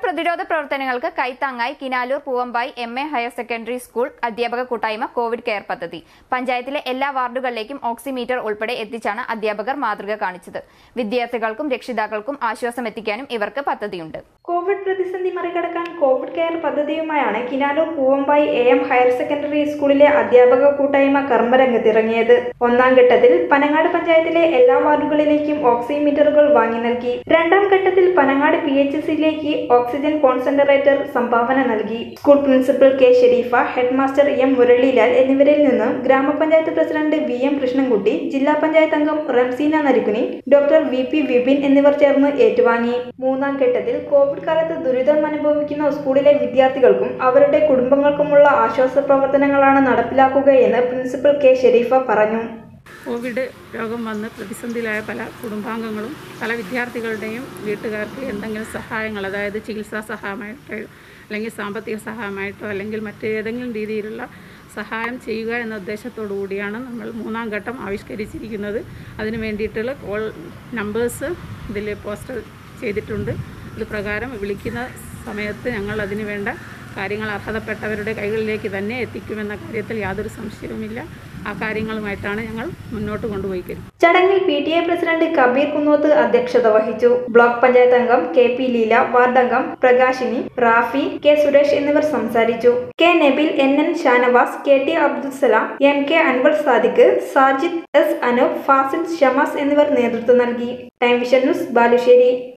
പ്രതിരോധ പ്രവർത്തനങ്ങൾക്ക് കൈത്താങ്ങായി Kinalur Poovampayi M A. Higher secondary school അധ്യാപക കൂട്ടായ്മ കോവിഡ് കെയർ പദ്ധതി. പഞ്ചായത്തിലെ എല്ലാ വാർഡുകളിലേക്കും ഓക്സിമീറ്റർ ഉൾപ്പെടെ എത്തിച്ചാണ് അധ്യാപകർ മാതൃക കാണിച്ചത്. വിദ്യാർത്ഥികൾക്കും രക്ഷിതാക്കൾക്കും ആശ്വാസം എത്തിക്കാനും ഇവർക്ക് പദ്ധതിയുണ്ട്. കോവിഡ് പ്രതിസന്ധി മറികടക്കാൻ കോവിഡ് കെയർ പദ്ധതിയുമായാണ് Kinalur Poovampayi M higher secondary സ്കൂളിലെ അധ്യാപക കൂട്ടായ്മ കർമ്മരംഗത്തിറങ്ങിയത്. ഒന്നാം ഘട്ടത്തിൽ പനങ്ങാട് പഞ്ചായത്തിലെ എല്ലാ വാർഡുകളിലേക്കും ഓക്സിമീറ്ററുകൾ വാങ്ങി നൽകി. രണ്ടാം ഘട്ടത്തിൽ പനങ്ങാട് PHCയിലേക്ക് ഓക്സിജൻ കോൺസെൻട്രേറ്റർ സംഭാവന നൽകി. School principal K Shareefa, head master M Muralilal എന്നിവരിൽ നിന്നും ഗ്രാമപഞ്ചായത്ത് പ്രസിഡന്റ് VM കൃഷ്ണൻകുട്ടി, ജില്ലാ പഞ്ചായത്ത് അംഗം റംസീന നരിക്കുനി, ഡോക്ടർ VP വിപിൻ എന്നിവർ ചേർന്ന് ഏറ്റുവാങ്ങി. മൂന്നാം ഘട്ടത്തിൽ കോവിഡ് കാലത്ത് ദുരിതം അനുഭവിക്കുന്ന സ്കൂളിലെ വിദ്യാർത്ഥികൾക്കും അവരുടെ കുടുംബങ്ങൾക്കുമുള്ള ആശ്വാസ പ്രവർത്തനങ്ങളാണ് നടപ്പിലാക്കുകയെന്ന് പ്രിൻസിപ്പൽ കെ ഷെരീഫ പറഞ്ഞു. കോവിഡ് രോഗം വന്ന് പ്രതിസന്ധിയിലായ പല കുടുംബാംഗങ്ങളും പല വിദ്യാർത്ഥികളുടെയും വീട്ടുകാർക്ക് എന്തെങ്കിലും സഹായങ്ങൾ, അതായത് ചികിത്സാ സഹായമായിട്ടോ അല്ലെങ്കിൽ സാമ്പത്തിക സഹായമായിട്ടോ അല്ലെങ്കിൽ മറ്റേതെങ്കിലും രീതിയിലുള്ള സഹായം ചെയ്യുക എന്ന ഉദ്ദേശത്തോടു കൂടിയാണ് നമ്മൾ മൂന്നാം ഘട്ടം ആവിഷ്കരിച്ചിരിക്കുന്നത്. അതിന് വേണ്ടിയിട്ടുള്ള കോൾ നമ്പേഴ്സ് ഇതിൽ പോസ്റ്റർ ചെയ്തിട്ടുണ്ട്. ഇത് പ്രകാരം വിളിക്കുന്ന സമയത്ത് ഞങ്ങൾ അതിന് വേണ്ട കാര്യങ്ങൾ അർഹതപ്പെട്ടവരുടെ കൈകളിലേക്ക് തന്നെ എത്തിക്കുമെന്ന കാര്യത്തിൽ യാതൊരു സംശയവുമില്ല. ആ കാര്യങ്ങളുമായിട്ടാണ് ഞങ്ങൾ മുന്നോട്ട് കൊണ്ടുപോയിക്കുന്നത്. ചടങ്ങിൽ PTA പ്രസിഡന്റ് കബീർ കുന്നോത്ത് അധ്യക്ഷത വഹിച്ചു. ബ്ലോക്ക് പഞ്ചായത്ത് അംഗം KP ലീല, വാർഡ് അംഗം പ്രകാശിനി, റാഫി, K സുരേഷ് എന്നിവർ സംസാരിച്ചു. K Nabil, NN Shanavas, KT Abdul Salam, MK Anwar Sadiq, Sajid, S Anoop, Fazil, Shamas എന്നിവർ നേതൃത്വം നൽകി. Time vision news, Balussery.